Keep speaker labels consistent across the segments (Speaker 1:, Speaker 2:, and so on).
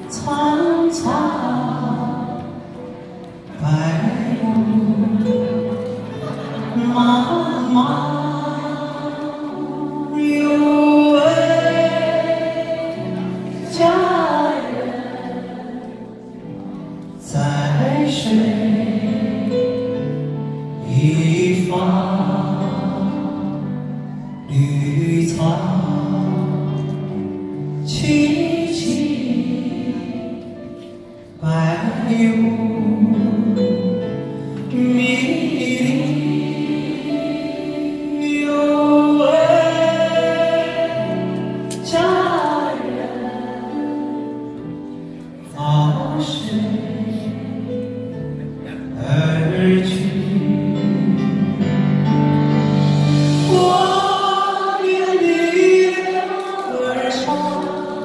Speaker 1: 苍苍白雾，茫茫有位佳人在水一方，绿草萋萋，白雾迷离，有位佳人放水而去。我愿逆流而上，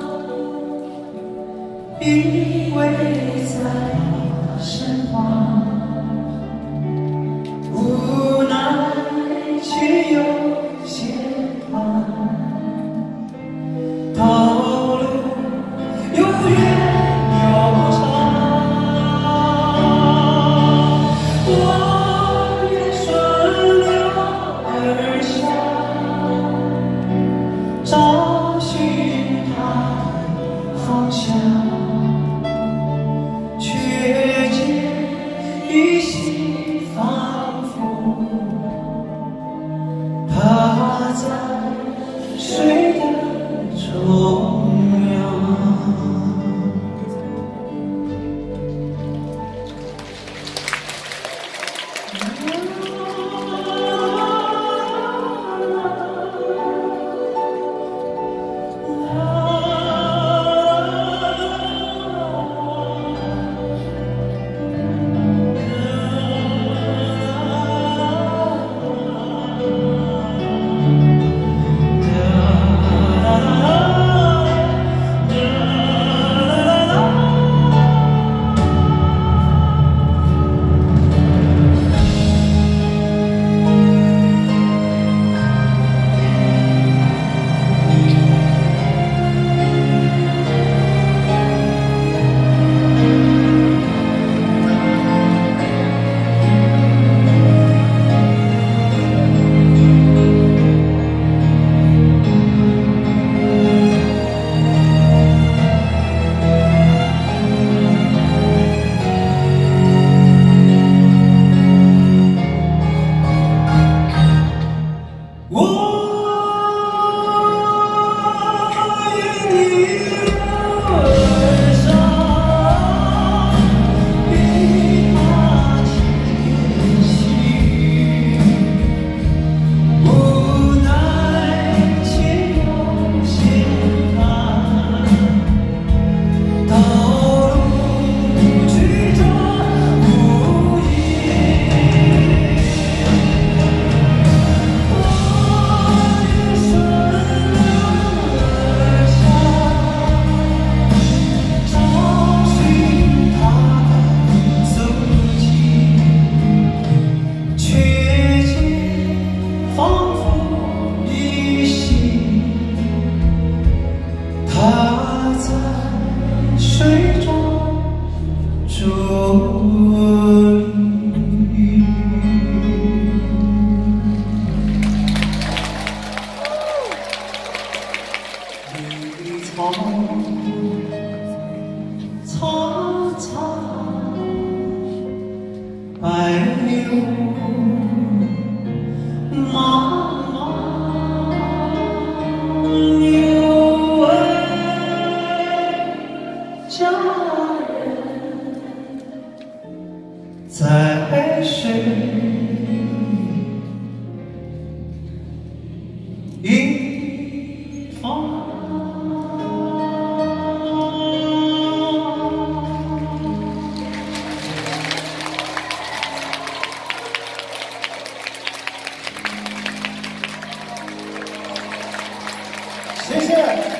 Speaker 1: 依偎在身旁，无奈却又牵绊，道路又远又长。我愿顺流而下，找寻它方向，却见依稀仿佛它在水的中央。它在水中伫立，绿草苍苍，白雾茫茫，有位佳人在水一方。
Speaker 2: 谢谢。